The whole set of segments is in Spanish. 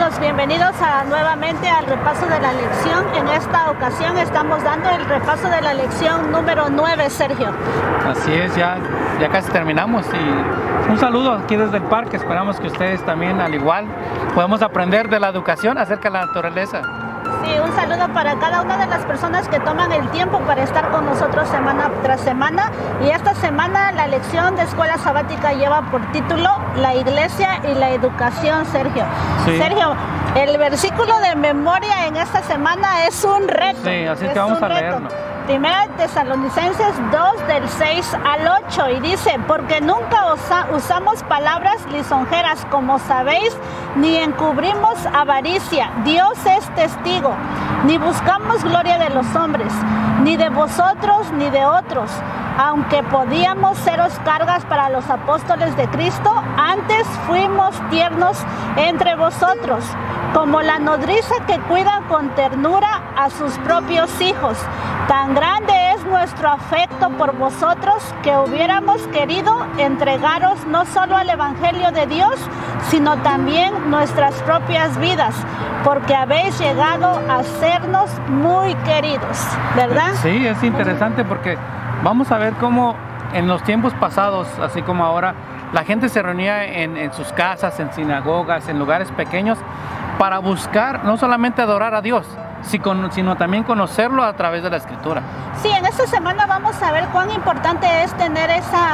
amigos, bienvenidos nuevamente al repaso de la lección. En esta ocasión estamos dando el repaso de la lección número 9, Sergio. Así es, ya casi terminamos y un saludo aquí desde el parque. Esperamos que ustedes también, al igual, podamos aprender de la educación acerca de la naturaleza. Sí, un saludo para cada una de las personas que toman el tiempo para estar con nosotros semana tras semana. Y esta semana la lección de escuela sabática lleva por título La Iglesia y la Educación, Sergio. Sí. Sergio, el versículo de memoria en esta semana es un reto. Sí, así que vamos a leerlo. Primera Tesalonicenses 2 del 6 al 8 y dice: porque nunca usamos palabras lisonjeras, como sabéis, ni encubrimos avaricia. Dios es testigo. Ni buscamos gloria de los hombres, ni de vosotros ni de otros, aunque podíamos seros cargas para los apóstoles de Cristo. Antes fuimos tiernos entre vosotros, como la nodriza que cuida con ternura a sus propios hijos. Tan grande es nuestro afecto por vosotros que hubiéramos querido entregaros no solo al Evangelio de Dios, sino también nuestras propias vidas, porque habéis llegado a sernos muy queridos, ¿verdad? Sí, es interesante porque vamos a ver cómo en los tiempos pasados, así como ahora, la gente se reunía en sus casas, en sinagogas, en lugares pequeños, para buscar no solamente adorar a Dios, sino también conocerlo a través de la Escritura. Sí, en esta semana vamos a ver cuán importante es tener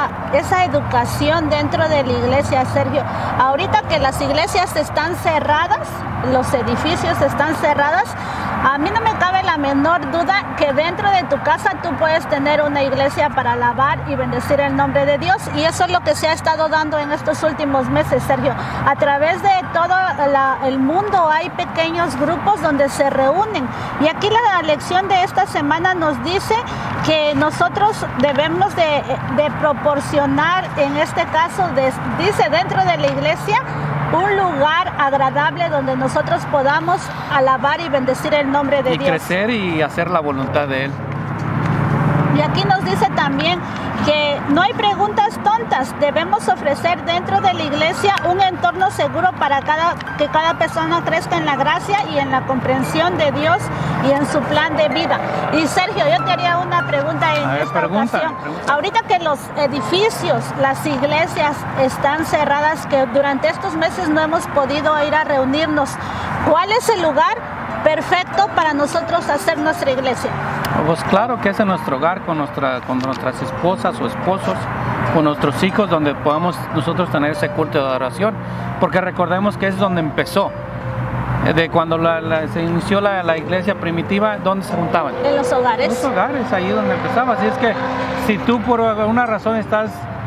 esa educación dentro de la iglesia, Sergio. Ahorita que las iglesias están cerradas, los edificios están cerradas, a mí no me cabe la menor duda que dentro de tu casa tú puedes tener una iglesia para alabar y bendecir el nombre de Dios, y eso es lo que se ha estado dando en estos últimos meses, Sergio. A través de todo el mundo hay pequeños grupos donde se reúnen, y aquí la lección de esta semana nos dice que nosotros debemos de proporcionar, en este caso, dice dentro de la iglesia, un lugar agradable donde nosotros podamos alabar y bendecir el nombre de Dios. Y crecer y hacer la voluntad de Él. Y aquí nos dice también que no hay preguntas tontas. Debemos ofrecer dentro de la iglesia un entorno seguro para que cada persona crezca en la gracia y en la comprensión de Dios y en su plan de vida. Y Sergio, yo te haría una pregunta en esta ocasión. Ahorita que los edificios, las iglesias están cerradas, que durante estos meses no hemos podido ir a reunirnos, ¿cuál es el lugar perfecto para nosotros hacer nuestra iglesia? Pues claro que es en nuestro hogar, con nuestras esposas o esposos, con nuestros hijos, donde podamos nosotros tener ese culto de adoración, porque recordemos que es donde empezó. De cuando se inició la iglesia primitiva, ¿dónde se juntaban? En los hogares. En los hogares, ahí donde empezaba. Así es que si tú por alguna razón estás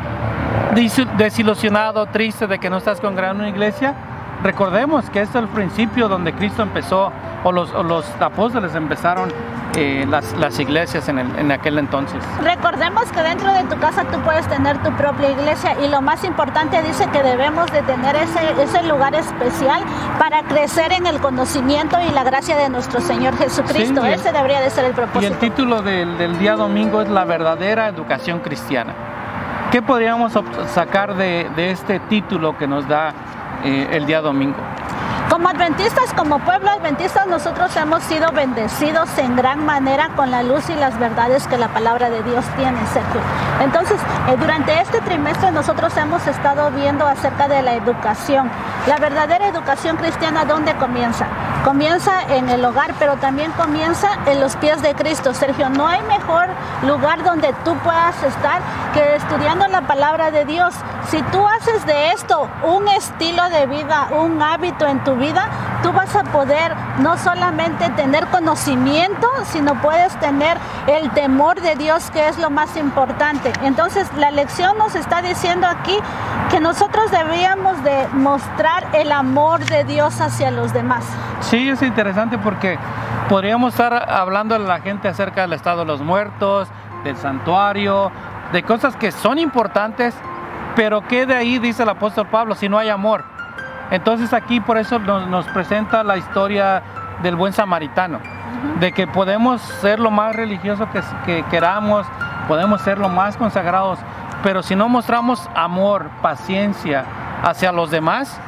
desilusionado, triste de que no estás congregando en una iglesia, recordemos que es el principio donde Cristo empezó, o los apóstoles empezaron las iglesias en aquel entonces. Recordemos que dentro de tu casa tú puedes tener tu propia iglesia, y lo más importante, dice que debemos de tener ese lugar especial para crecer en el conocimiento y la gracia de nuestro Señor Jesucristo. Sí, ese debería de ser el propósito. Y el título del día domingo es La verdadera educación cristiana. ¿Qué podríamos sacar de este título que nos da el día domingo? Como adventistas, como pueblo adventista, nosotros hemos sido bendecidos en gran manera con la luz y las verdades que la palabra de Dios tiene, Sergio. Entonces, durante este trimestre nosotros hemos estado viendo acerca de la educación. La verdadera educación cristiana, ¿dónde comienza? Comienza en el hogar, pero también comienza en los pies de Cristo, Sergio. No hay mejor lugar donde tú puedas estar que estudiando la palabra de Dios. Si tú haces de esto un estilo de vida, un hábito en tu vida, tú vas a poder no solamente tener conocimiento, sino puedes tener el temor de Dios, que es lo más importante. Entonces, la lección nos está diciendo aquí que nosotros debíamos de mostrar el amor de Dios hacia los demás. Sí, es interesante porque podríamos estar hablando a la gente acerca del estado de los muertos, del santuario, de cosas que son importantes, pero ¿qué de ahí dice el apóstol Pablo si no hay amor? Entonces aquí por eso nos presenta la historia del buen samaritano, de que podemos ser lo más religioso que queramos, podemos ser lo más consagrados, pero si no mostramos amor, paciencia hacia los demás,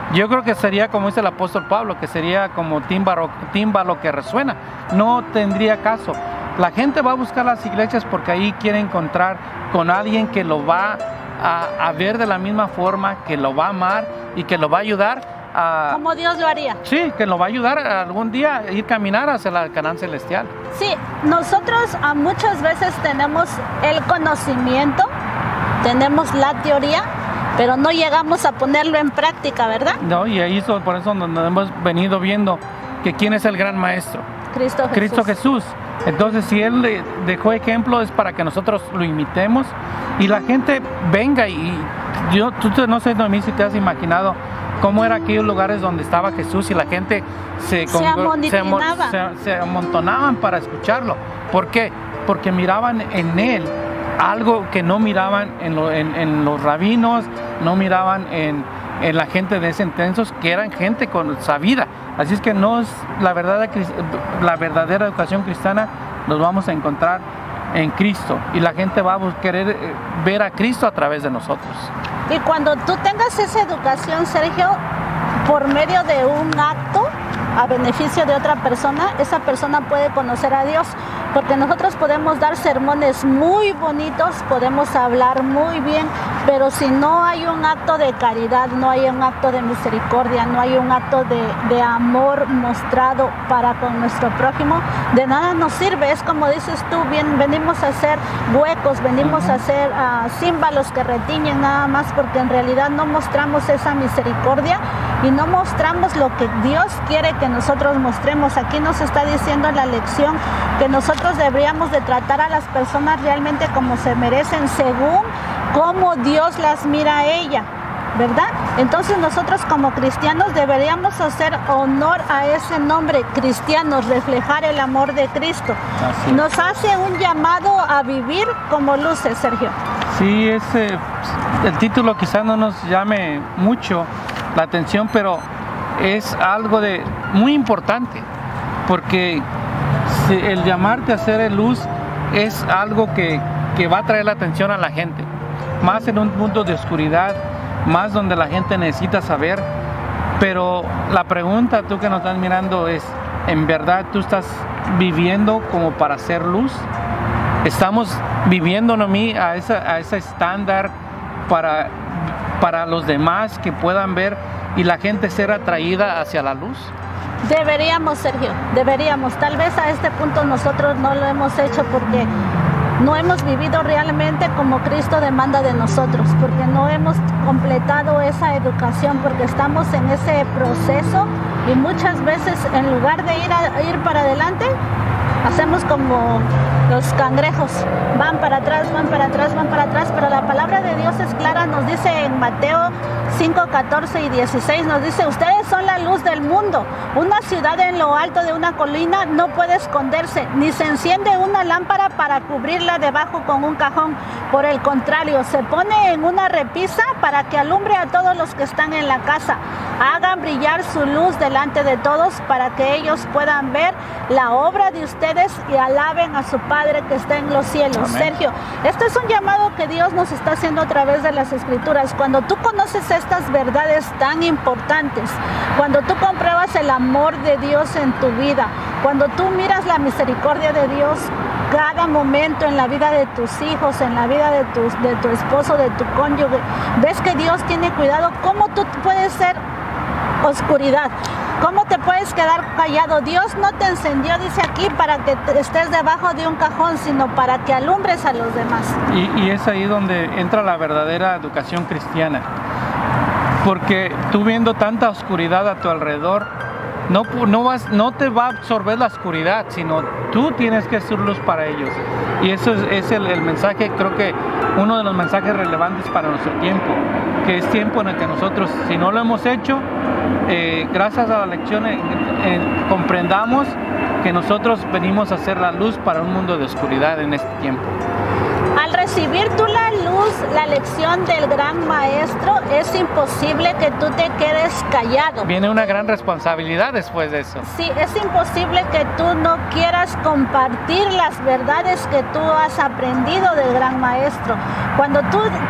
Yo creo que sería como dice el apóstol Pablo, que sería como tímbalo que resuena. No tendría caso. La gente va a buscar las iglesias porque ahí quiere encontrar con alguien que lo va a ver de la misma forma, que lo va a amar y que lo va a ayudar a... Como Dios lo haría. Sí, que lo va a ayudar algún día a ir caminar hacia la Canaán celestial. Sí, nosotros muchas veces tenemos el conocimiento, tenemos la teoría, pero no llegamos a ponerlo en práctica, ¿verdad? No, y ahí por eso nos hemos venido viendo que quién es el gran maestro. Cristo Jesús. Cristo Jesús. Entonces, si Él le dejó ejemplo, es para que nosotros lo imitemos y la gente venga. Y tú no sé, Noemí, si te has imaginado cómo eran aquellos lugares donde estaba Jesús y la gente se amontonaban para escucharlo. ¿Por qué? Porque miraban en Él algo que no miraban en los rabinos, no miraban en la gente de ese entonces, que eran gente sabida. Así es que no es la verdadera educación cristiana, nos vamos a encontrar en Cristo y la gente va a querer ver a Cristo a través de nosotros. Y cuando tú tengas esa educación, Sergio, por medio de un acto a beneficio de otra persona, esa persona puede conocer a Dios, porque nosotros podemos dar sermones muy bonitos, podemos hablar muy bien, pero si no hay un acto de caridad, no hay un acto de misericordia, no hay un acto de amor mostrado para con nuestro prójimo, de nada nos sirve. Es como dices tú, venimos a hacer huecos, venimos a hacer címbalos que retiñen nada más, porque en realidad no mostramos esa misericordia y no mostramos lo que Dios quiere que nosotros mostremos. Aquí nos está diciendo la lección que nosotros deberíamos de tratar a las personas realmente como se merecen, según cómo Dios las mira a ella, ¿verdad? Entonces nosotros como cristianos deberíamos hacer honor a ese nombre, cristianos, reflejar el amor de Cristo. Nos hace un llamado a vivir como luces, Sergio. Sí, el título quizás no nos llame mucho la atención, pero es algo muy importante, porque el llamarte a ser luz es algo que va a traer la atención a la gente, más en un mundo de oscuridad, más donde la gente necesita saber. Pero la pregunta, tú que nos estás mirando, es: ¿en verdad tú estás viviendo como para ser luz? ¿Estamos viviendo, Noemí, a ese estándar para los demás que puedan ver y la gente ser atraída hacia la luz? Deberíamos, Sergio, deberíamos. Tal vez a este punto nosotros no lo hemos hecho porque no hemos vivido realmente como Cristo demanda de nosotros, porque no hemos completado esa educación, porque estamos en ese proceso y muchas veces en lugar de ir para adelante, hacemos como los cangrejos, van para atrás, van para atrás, van para atrás, pero la palabra de Dios es clara, nos dice en Mateo 5, 14 y 16, nos dice: ustedes son la luz del mundo. Una ciudad en lo alto de una colina no puede esconderse, ni se enciende una lámpara para cubrirla debajo con un cajón. Por el contrario, se pone en una repisa para que alumbre a todos los que están en la casa. Hagan brillar su luz delante de todos para que ellos puedan ver la obra de ustedes y alaben a su Padre que está en los cielos. Amén. Sergio, este es un llamado que Dios nos está haciendo a través de las Escrituras. Cuando tú conoces estas verdades tan importantes, cuando tú compruebas el amor de Dios en tu vida, cuando tú miras la misericordia de Dios cada momento en la vida de tus hijos, en la vida de tu esposo, de tu cónyuge, ves que Dios tiene cuidado. ¿Cómo tú puedes ser oscuridad? ¿Cómo te puedes quedar callado? Dios no te encendió, dice aquí, para que estés debajo de un cajón, sino para que alumbres a los demás. Y es ahí donde entra la verdadera educación cristiana, porque tú viendo tanta oscuridad a tu alrededor, no te va a absorber la oscuridad, sino tú tienes que ser luz para ellos. Y eso es el mensaje, creo que uno de los mensajes relevantes para nuestro tiempo, que es tiempo en el que nosotros, si no lo hemos hecho, gracias a la lección comprendamos que nosotros venimos a ser la luz para un mundo de oscuridad en este tiempo. Al recibir tú la luz, la lección del gran maestro, es imposible que tú te quedes callado. Viene una gran responsabilidad después de eso. Sí, es imposible que tú no quieras compartir las verdades que tú has aprendido del gran maestro. Cuando tú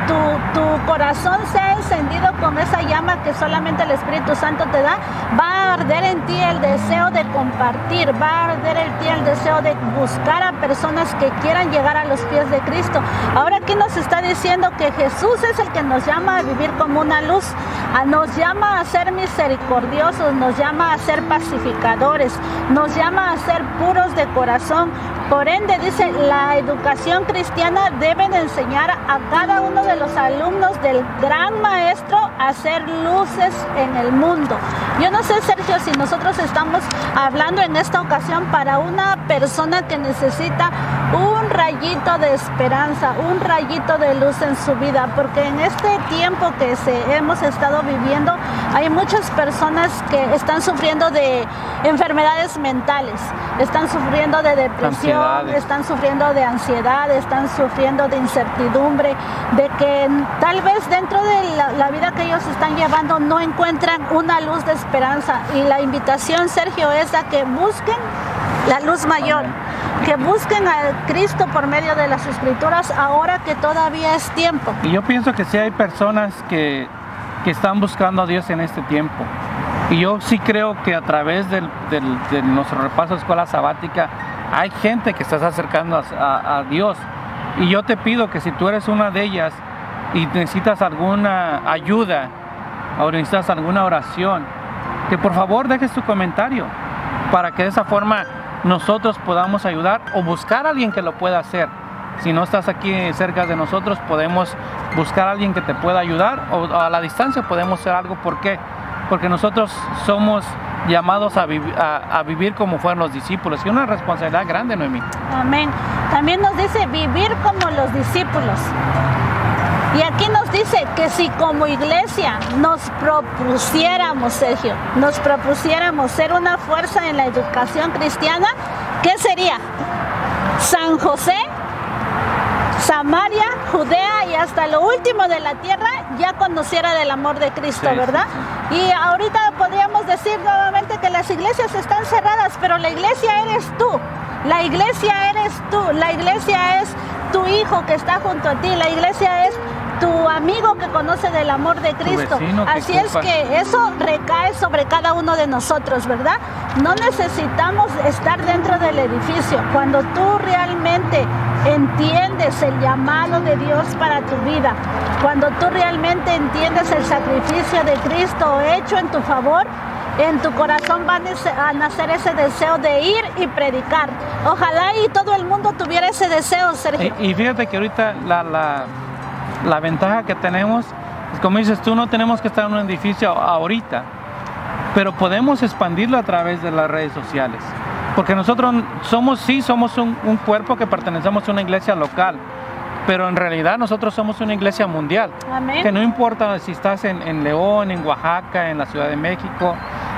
tu corazón sea encendido con esa llama que solamente el Espíritu Santo te da, va a arder en ti el deseo de compartir, va a arder en ti el deseo de buscar a personas que quieran llegar a los pies de Cristo. Ahora aquí nos está diciendo que Jesús es el que nos llama a vivir como una luz, nos llama a ser misericordiosos, nos llama a ser pacificadores, nos llama a ser puros de corazón. Por ende, dice, la educación cristiana debe de enseñar a cada uno de los alumnos del gran maestro a ser luces en el mundo. Yo no sé, Sergio, si nosotros estamos hablando en esta ocasión para una persona que necesita un rayito de esperanza, un rayito de luz en su vida, porque en este tiempo que hemos estado viviendo, hay muchas personas que están sufriendo de enfermedades mentales, están sufriendo de depresión, están sufriendo de ansiedad, están sufriendo de incertidumbre, de que tal vez dentro de la vida que ellos están llevando no encuentran una luz de esperanza. Y la invitación, Sergio, es a que busquen la luz mayor, que busquen a Cristo por medio de las Escrituras ahora que todavía es tiempo. Y yo pienso que sí hay personas que están buscando a Dios en este tiempo. Y yo sí creo que a través de nuestro repaso de escuela sabática hay gente que está acercando a Dios. Y yo te pido que si tú eres una de ellas y necesitas alguna ayuda o necesitas alguna oración, que por favor dejes tu comentario para que de esa forma nosotros podamos ayudar o buscar a alguien que lo pueda hacer. Si no estás aquí cerca de nosotros, podemos buscar a alguien que te pueda ayudar, o a la distancia podemos hacer algo. ¿Por qué? Porque nosotros somos llamados a vivir como fueron los discípulos, y una responsabilidad grande, Noemí. Amén. También nos dice vivir como los discípulos. Y aquí nos dice que si como iglesia nos propusiéramos, Sergio, nos propusiéramos ser una fuerza en la educación cristiana, ¿qué sería? San José, Samaria, Judea y hasta lo último de la tierra ya conociera del amor de Cristo, sí, ¿verdad? Sí, sí. Y ahorita podríamos decir nuevamente que las iglesias están cerradas, pero la iglesia eres tú. La iglesia eres tú. La iglesia es tu hijo que está junto a ti. La iglesia es tu amigo que conoce del amor de Cristo. Así es que eso recae sobre cada uno de nosotros, ¿verdad? No necesitamos estar dentro del edificio. Cuando tú realmente entiendes el llamado de Dios para tu vida, cuando tú realmente entiendes el sacrificio de Cristo hecho en tu favor, en tu corazón va a nacer ese deseo de ir y predicar. Ojalá y todo el mundo tuviera ese deseo, Sergio. Y fíjate que ahorita la ventaja que tenemos, como dices tú, no tenemos que estar en un edificio ahorita, pero podemos expandirlo a través de las redes sociales. Porque nosotros somos un cuerpo que pertenecemos a una iglesia local, pero en realidad nosotros somos una iglesia mundial. Amén. Que no importa si estás en León, en Oaxaca, en la Ciudad de México,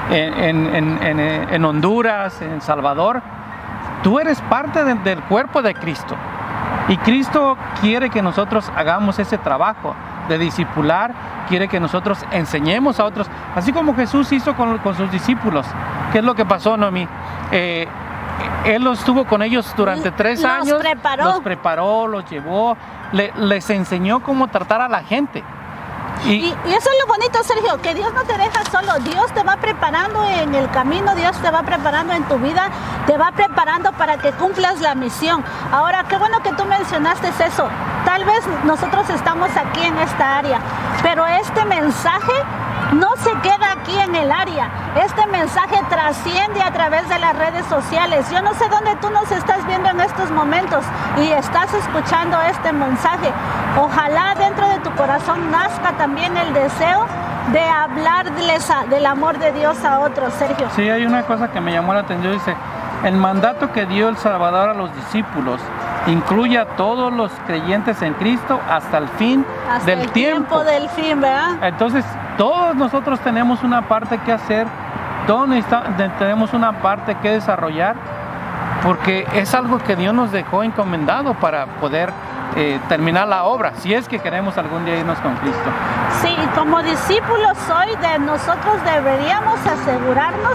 en Honduras, en Salvador, tú eres parte del cuerpo de Cristo. Y Cristo quiere que nosotros hagamos ese trabajo de discipular, quiere que nosotros enseñemos a otros, así como Jesús hizo con sus discípulos. ¿Qué es lo que pasó, Noemí? Él estuvo con ellos durante 3 años, los preparó, los llevó, les enseñó cómo tratar a la gente. Y eso es lo bonito, Sergio, que Dios no te deja solo. Dios te va preparando en el camino, Dios te va preparando en tu vida, te va preparando para que cumplas la misión. Ahora, qué bueno que tú mencionaste eso. Tal vez nosotros estamos aquí en esta área, pero este mensaje no se queda aquí en el área. Este mensaje trasciende a través de las redes sociales. Yo no sé dónde tú nos estás viendo en estos momentos y estás escuchando este mensaje. Ojalá dentro de tu corazón nazca también el deseo de hablarles del amor de Dios a otros, Sergio. Sí, hay una cosa que me llamó la atención. Dice, el mandato que dio el Salvador a los discípulos incluye a todos los creyentes en Cristo hasta el fin del tiempo. Del fin, ¿verdad? Entonces, todos nosotros tenemos una parte que hacer, todos tenemos una parte que desarrollar, porque es algo que Dios nos dejó encomendado para poder terminar la obra, si es que queremos algún día irnos con Cristo. Sí, y como discípulos hoy de nosotros deberíamos asegurarnos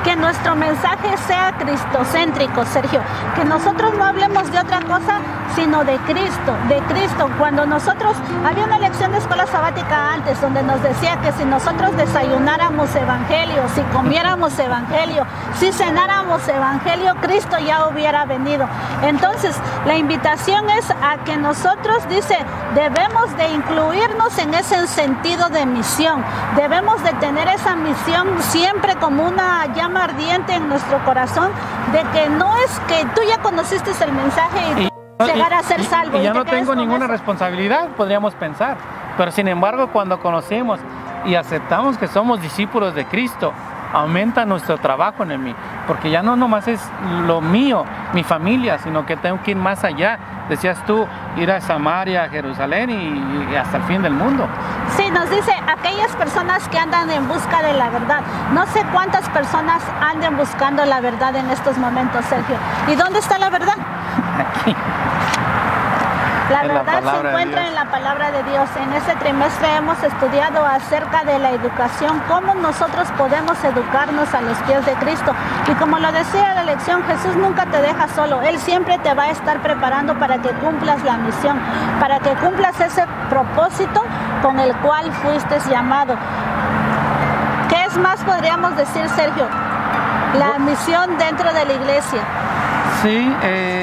que nuestro mensaje sea cristocéntrico, Sergio, que nosotros no hablemos de otra cosa sino de Cristo, de Cristo. Cuando nosotros, había una lección de escuela sabática antes donde nos decía que si nosotros desayunáramos evangelio, si comiéramos evangelio, si cenáramos evangelio, Cristo ya hubiera venido. Entonces, la invitación es a que nosotros, dice, debemos de incluirnos en ese sentido de misión. Debemos de tener esa misión siempre como una llama ardiente en nuestro corazón, de que no es que tú ya conociste el mensaje y llegar a ser salvo. Y ya no tengo ninguna responsabilidad, podríamos pensar. Pero sin embargo, cuando conocemos y aceptamos que somos discípulos de Cristo, aumenta nuestro trabajo en mí, porque ya no nomás es lo mío, mi familia, sino que tengo que ir más allá. Decías tú, ir a Samaria, a Jerusalén y hasta el fin del mundo. Sí, nos dice aquellas personas que andan en busca de la verdad. No sé cuántas personas anden buscando la verdad en estos momentos, Sergio. ¿Y dónde está la verdad? Aquí. La verdad se encuentra en la palabra de Dios. En este trimestre hemos estudiado acerca de la educación, cómo nosotros podemos educarnos a los pies de Cristo. Y como lo decía la lección, Jesús nunca te deja solo. Él siempre te va a estar preparando para que cumplas la misión, para que cumplas ese propósito con el cual fuiste llamado. ¿Qué es más podríamos decir, Sergio? La misión dentro de la iglesia. Sí,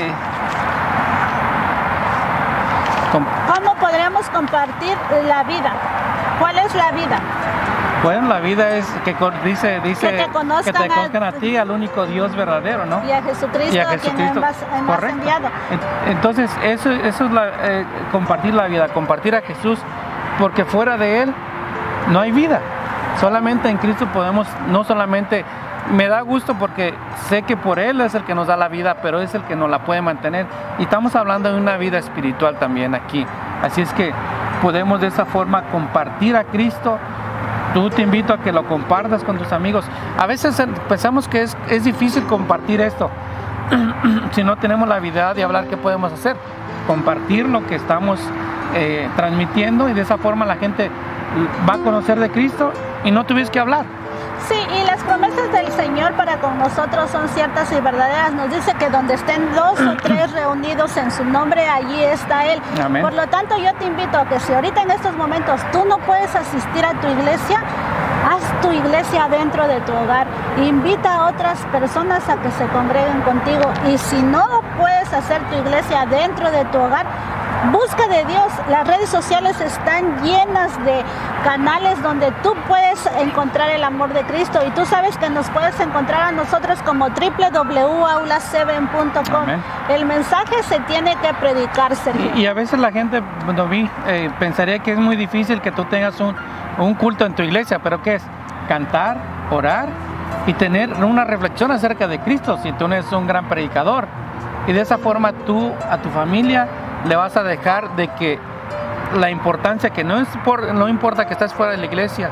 ¿cómo podríamos compartir la vida? ¿Cuál es la vida? Bueno, la vida es que dice que te conozcan a ti, al único Dios verdadero, ¿no? Y a Jesucristo, a quien hemos enviado. Entonces, eso es compartir la vida, compartir a Jesús, porque fuera de Él no hay vida. Solamente en Cristo podemos, no solamente, me da gusto porque sé que por Él es el que nos da la vida, pero es el que nos la puede mantener. Y estamos hablando de una vida espiritual también aquí. Así es que podemos de esa forma compartir a Cristo. Tú te invito a que lo compartas con tus amigos. A veces pensamos que es difícil compartir esto. Si no tenemos la habilidad de hablar, ¿qué podemos hacer? Compartir lo que estamos transmitiendo, y de esa forma la gente va a conocer de Cristo y no tuviste que hablar. Sí, y las promesas del Señor para con nosotros son ciertas y verdaderas. Nos dice que donde estén 2 o 3 reunidos en su nombre, allí está Él. Amén. Por lo tanto, yo te invito a que si ahorita en estos momentos tú no puedes asistir a tu iglesia, haz tu iglesia dentro de tu hogar. Invita a otras personas a que se congreguen contigo. Y si no puedes hacer tu iglesia dentro de tu hogar, busca de Dios. Las redes sociales están llenas de canales donde tú puedes encontrar el amor de Cristo, y tú sabes que nos puedes encontrar a nosotros como www.aula7.com. El mensaje se tiene que predicar, Sergio. Y a veces la gente, pensaría que es muy difícil que tú tengas un culto en tu iglesia, pero ¿qué es? Cantar, orar y tener una reflexión acerca de Cristo, si tú no eres un gran predicador. Y de esa forma tú a tu familia le vas a dejar de que la importancia, que no importa que estés fuera de la iglesia,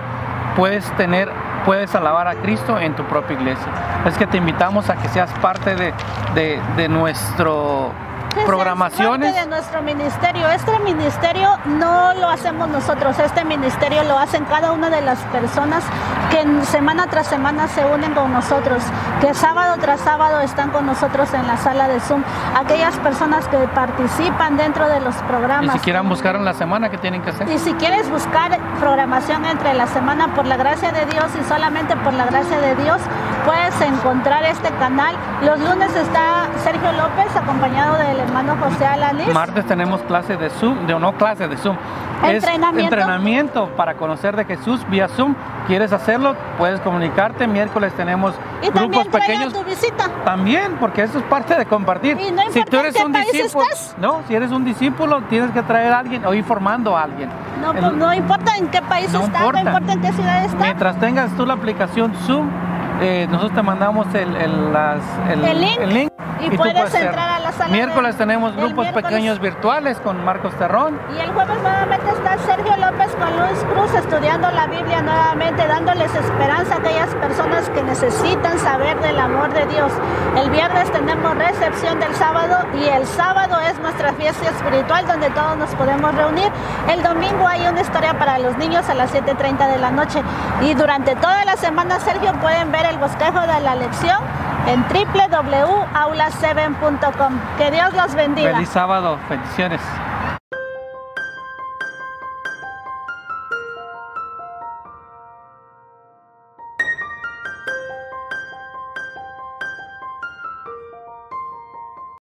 puedes alabar a Cristo en tu propia iglesia. Es que te invitamos a que seas parte de nuestro programaciones. Parte de nuestro ministerio. Este ministerio no lo hacemos nosotros, este ministerio lo hacen cada una de las personas que semana tras semana se unen con nosotros, que sábado tras sábado están con nosotros en la sala de Zoom. Aquellas personas que participan dentro de los programas. Y si quieran buscar en la semana, ¿qué tienen que hacer? Y si quieres buscar programación entre la semana, por la gracia de Dios y solamente por la gracia de Dios, puedes encontrar este canal. Los lunes está Sergio López acompañado del hermano José Alanis. Martes tenemos clase de Zoom, clase de Zoom. Entrenamiento para conocer de Jesús vía Zoom. ¿Quieres hacerlo? Puedes comunicarte. Miércoles tenemos grupos pequeños. Tu visita. También, porque eso es parte de compartir. Y no importa si tú eres un discípulo, si eres un discípulo, tienes que traer a alguien o ir formando a alguien. No importa en qué país está, no importa en qué ciudad está. Mientras tengas tú la aplicación Zoom, nosotros te mandamos el link Y tú puedes puedes hacer. entrar a la sala. Miércoles tenemos el grupos miércoles. pequeños virtuales con Marcos Terrón. Y el jueves nuevamente está Sergio López con Luis Cruz estudiando la Biblia nuevamente, dándoles esperanza a aquellas personas que necesitan saber del amor de Dios. El viernes tenemos recepción del sábado y el sábado es nuestra fiesta espiritual donde todos nos podemos reunir. El domingo hay una historia para los niños a las 7:30 de la noche. Y durante toda la semana, Sergio, pueden ver el bosquejo de la lección en www.aula7.com. Que Dios los bendiga. Feliz sábado, bendiciones.